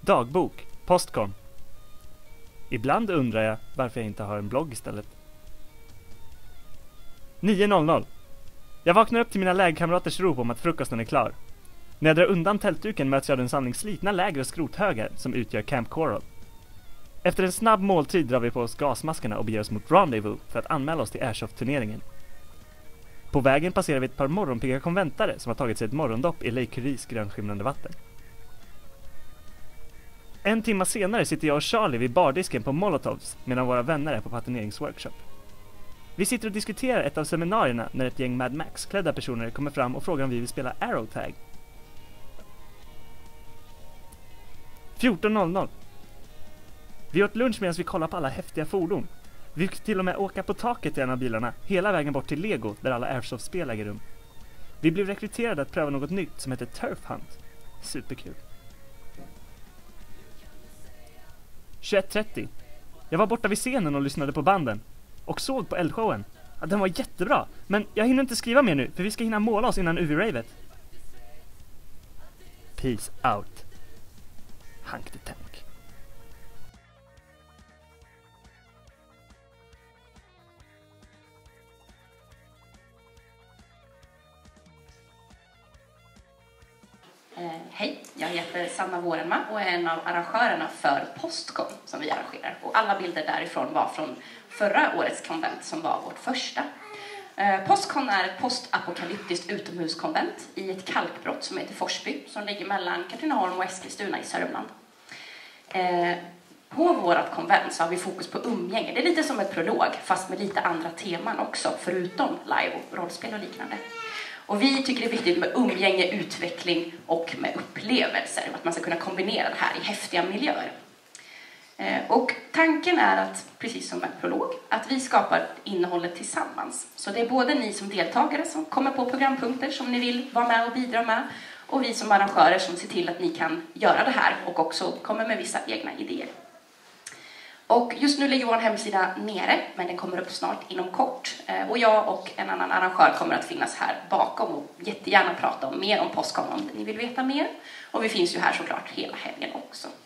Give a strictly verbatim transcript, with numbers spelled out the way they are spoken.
Dagbok, Postcon. Ibland undrar jag varför jag inte har en blogg istället. nio noll noll. Jag vaknar upp till mina lägerkamraters rop om att frukosten är klar. När jag drar undan tältduken möts jag av en samling slitna läger och skrothögar som utgör Camp Coral. Efter en snabb måltid drar vi på oss gasmaskerna och beger oss mot Rendezvous för att anmäla oss till Airsoft-turneringen. På vägen passerar vi ett par morgonpigga konventare som har tagit sig ett morgondopp i Lake Curies grönskimrande vatten. En timme senare sitter jag och Charlie vid bardisken på Molotovs medan våra vänner är på patineringsworkshop. Vi sitter och diskuterar ett av seminarierna när ett gäng Mad Max-klädda personer kommer fram och frågar om vi vill spela Arrow Tag. fjorton noll noll. Vi åt lunch medan vi kollar på alla häftiga fordon. Vi fick till och med åka på taket i en av bilarna hela vägen bort till Lego där alla Airsoft-spel äger rum. Vi blev rekryterade att pröva något nytt som heter Turf Hunt. Superkul. tjugoett trettio. Jag var borta vid scenen och lyssnade på banden. Och såg på eldshowen. Ja, den var jättebra. Men jag hinner inte skriva mer nu för vi ska hinna måla oss innan U V-ravet. Peace out. Hank the Tank. Eh, hej, jag heter Sanna Vårenma och är en av arrangörerna för Postcon som vi arrangerar. Och alla bilder därifrån var från förra årets konvent som var vårt första. Eh, Postcon är ett postapokalyptiskt utomhuskonvent i ett kalkbrott som heter Forsby som ligger mellan Katrineholm och Eskilstuna i Sörmland. Eh, på vårt konvent så har vi fokus på umgänge. Det är lite som ett prolog fast med lite andra teman också förutom live och rollspel och liknande. Och vi tycker det är viktigt med umgänge, utveckling och med upplevelser. Att man ska kunna kombinera det här i häftiga miljöer. Och tanken är att, precis som med prolog, att vi skapar innehållet tillsammans. Så det är både ni som deltagare som kommer på programpunkter som ni vill vara med och bidra med. Och vi som arrangörer som ser till att ni kan göra det här och också kommer med vissa egna idéer. Och just nu ligger vår hemsida nere, men den kommer upp snart inom kort. Och jag och en annan arrangör kommer att finnas här bakom och jättegärna prata om mer om Postcon om ni vill veta mer. Och vi finns ju här såklart hela helgen också.